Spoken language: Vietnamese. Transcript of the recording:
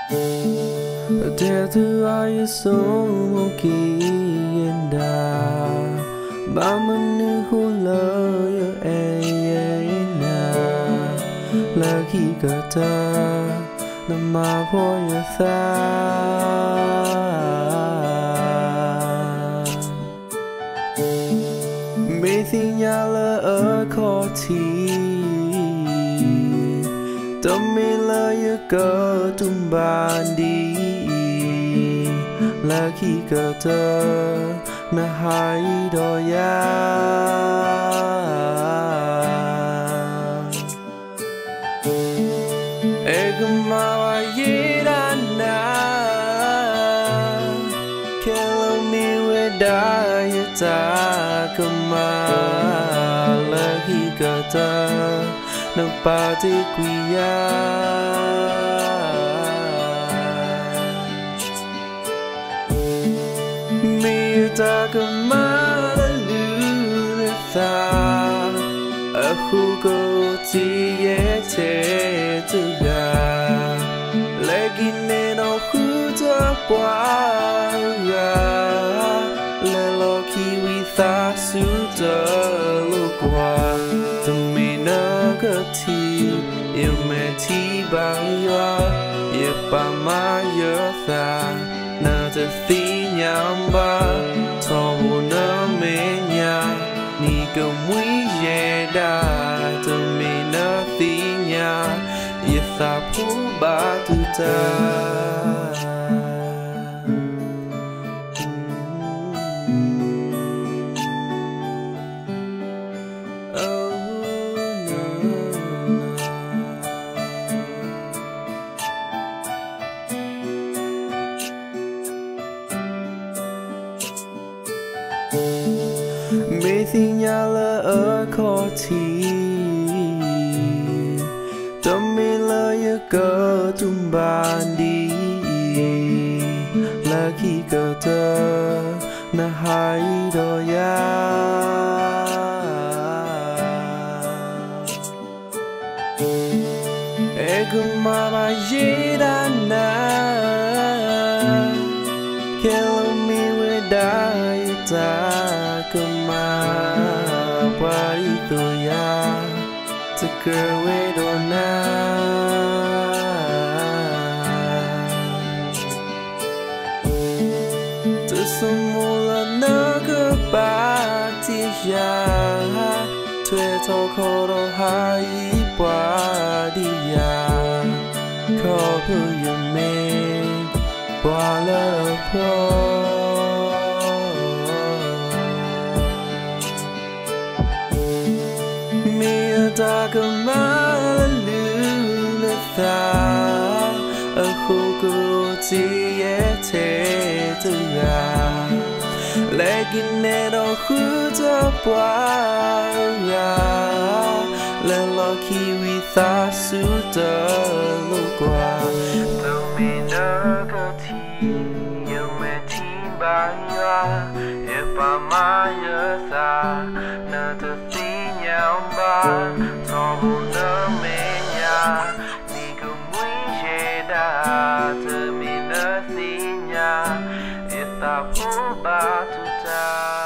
There to I so okay Bamanu hula ya na Lagi kata nama boya tha Methingnya la koti Tamila ya ketumbandi Lagi kata nahai doya Egmawa yirana Kalau mi wedaya takema Lagi kata napati kuya Aku kotiye te tuga Lagi neno hutapuaga Lelo kiwi ta suda lukwa Tumina kati Ilmeti bangya Yepama yotha Natathi nyamba Tohu na menya Nika mui yeda Tumina thinya Yethapu batuta Methingnya la koti Tamila ya ketumbandi Lagi kata nahai doya Egumama yirana Kalau mi wedaya takema Apa itu ya Tekerwedona Tersemula nakebatiya Tuetokoro hai dia Kau puyame Walaupun Miata kemalu natha Aku kotiye te tuga Lagi neno hutapuaga Lelo kiwi ta suda lukwa Tumina kati Ilmeti bangya Epama yotha Natathi nyamba Tohu na menya Nika mui yeda Tumina thinya Itapu batuta